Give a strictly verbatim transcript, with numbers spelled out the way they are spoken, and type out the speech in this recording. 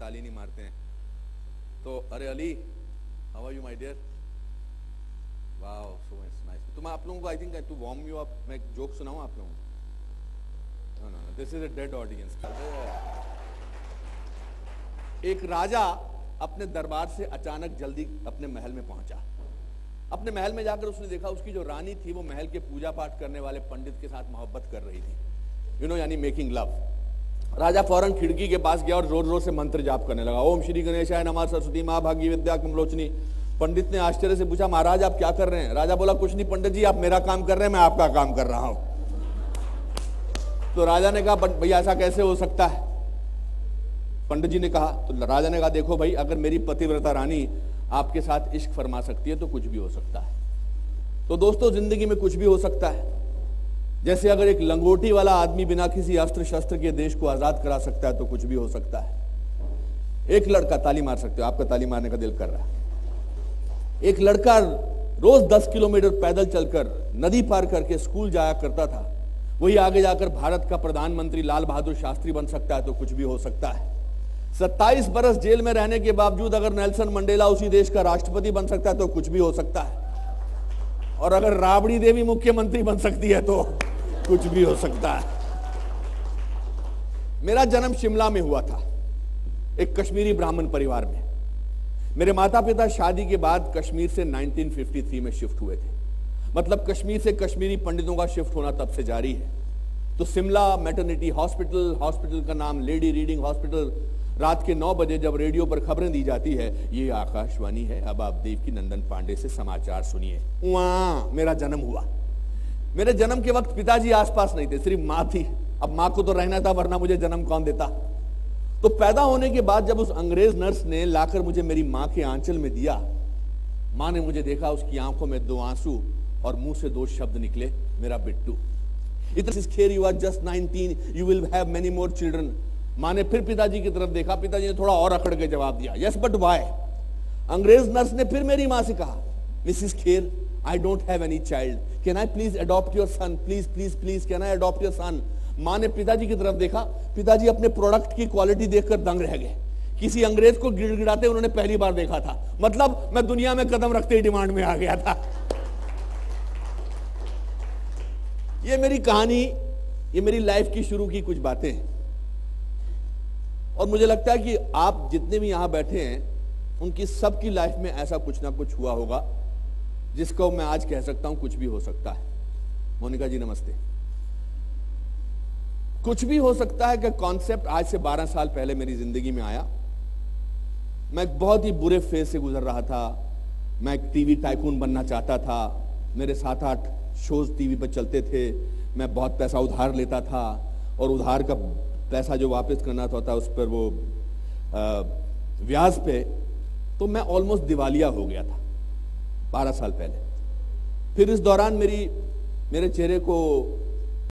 ताली नहीं मारते हैं। तो अरे Ali, how are you my dear? Wow, so nice. तुम आप लोगों को I think to warm you up मैं एक जोक सुनाऊं आप लोगों को? No no, this is a dead audience. एक राजा अपने दरबार से अचानक जल्दी अपने महल में पहुंचा। अपने महल में जाकर उसने देखा उसकी जो रानी थी वो महल के पूजा पाठ करने वाले पंडित के साथ मोहब्बत कर रही थी, यू नो, यानी मेकिंग लव। राजा फौरन खिड़की के पास गया और जोर जोर से मंत्र जाप करने लगा। ओम श्री गणेशाय नमः, सरस्वती मां भागी विद्या कमलोचनी। पंडित ने आश्चर्य से पूछा, महाराज आप क्या कर रहे हैं? राजा बोला, कुछ नहीं पंडित जी, आप मेरा काम कर रहे हैं, मैं आपका काम कर रहा हूं। तो राजा ने कहा, भैया ऐसा कैसे हो सकता है? पंडित जी ने कहा, तो राजा ने कहा, देखो भाई, अगर मेरी पतिव्रता रानी आपके साथ इश्क फरमा सकती है तो कुछ भी हो सकता है। तो दोस्तों, जिंदगी में कुछ भी हो सकता है। जैसे अगर एक लंगोटी वाला आदमी बिना किसी अस्त्र शस्त्र के देश को आजाद करा सकता है तो कुछ भी हो सकता है। एक लड़का, ताली मार सकते हो, आपका ताली मारने का दिल कर रहा है। एक लड़का रोज दस किलोमीटर पैदल चलकर नदी पार करके स्कूल जाया करता था, वही आगे जाकर भारत का प्रधानमंत्री लाल बहादुर शास्त्री बन सकता है तो कुछ भी हो सकता है। सत्ताईस बरस जेल में रहने के बावजूद अगर नेल्सन मंडेला उसी देश का राष्ट्रपति बन सकता है तो कुछ भी हो सकता है। और अगर राबड़ी देवी मुख्यमंत्री बन सकती है तो कुछ भी हो सकता है। मेरा जन्म शिमला में हुआ था, एक कश्मीरी ब्राह्मण परिवार में। मेरे माता पिता शादी के बाद कश्मीर से उन्नीस सौ तिरेपन में शिफ्ट हुए थे। मतलब कश्मीर से कश्मीरी पंडितों का शिफ्ट होना तब से जारी है। तो शिमला मैटरनिटी हॉस्पिटल, हॉस्पिटल का नाम लेडी रीडिंग हॉस्पिटल। रात के नौ बजे जब रेडियो पर खबरें दी जाती है, ये आकाशवाणी है, अब आप देवकी नंदन पांडे से समाचार सुनिए, वहां मेरा जन्म हुआ। मेरे जन्म के वक्त पिताजी आसपास नहीं थे, सिर्फ माँ थी। अब माँ को तो रहना था, वरना मुझे जन्म कौन देता। तो पैदा होने के बाद जब उस अंग्रेज नर्स ने लाकर मुझे मेरी माँ के आंचल में दिया, माँ ने मुझे देखा, उसकी आंखों में दो आंसू और मुंह से दो शब्द निकले, मेरा Bittu. You are just nineteen, you will have many more children. माँ ने फिर पिताजी की तरफ देखा, पिताजी ने थोड़ा और अकड़ के जवाब दिया, यस बट व्हाई। अंग्रेज नर्स ने फिर मेरी माँ से कहा, Mrs Kher, I don't have any child, can I please adopt your son, please please please can I adopt your son. माँ ने पिताजी की तरफ देखा, पिताजी अपने प्रोडक्ट की क्वालिटी देखकर दंग रह गए। किसी अंग्रेज को गिड़गिड़ाते उन्होंने पहली बार देखा था। मतलब मैं दुनिया में कदम रखते ही डिमांड में आ गया था। ये मेरी कहानी, ये मेरी लाइफ की शुरू की कुछ बातें हैं। और मुझे लगता है कि आप जितने भी यहां बैठे हैं उनकी सबकी लाइफ में ऐसा कुछ ना कुछ हुआ होगा जिसको मैं आज कह सकता हूं कुछ भी हो सकता है। मोनिका जी नमस्ते। कुछ भी हो सकता है कि कॉन्सेप्ट आज से बारह साल पहले मेरी जिंदगी में आया। मैं एक बहुत ही बुरे फेज से गुजर रहा था। मैं एक टीवी टाइकून बनना चाहता था। मेरे सात आठ शोज टीवी पर चलते थे। मैं बहुत पैसा उधार लेता था और उधार का पैसा जो वापस करना था उस पर वो ब्याज पे, तो मैं ऑलमोस्ट दिवालिया हो गया था बारह साल पहले। फिर इस दौरान मेरी मेरे चेहरे को